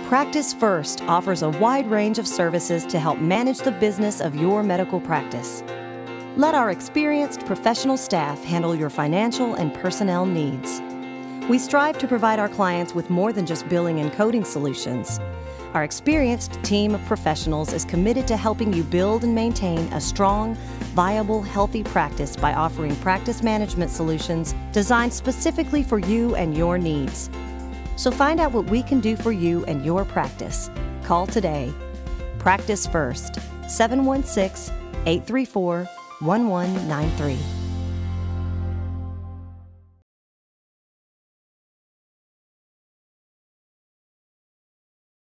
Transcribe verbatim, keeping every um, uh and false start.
Practice First offers a wide range of services to help manage the business of your medical practice. Let our experienced professional staff handle your financial and personnel needs. We strive to provide our clients with more than just billing and coding solutions. Our experienced team of professionals is committed to helping you build and maintain a strong, viable, healthy practice by offering practice management solutions designed specifically for you and your needs. So find out what we can do for you and your practice. Call today. Practice First, seven one six, eight three four, one one nine three.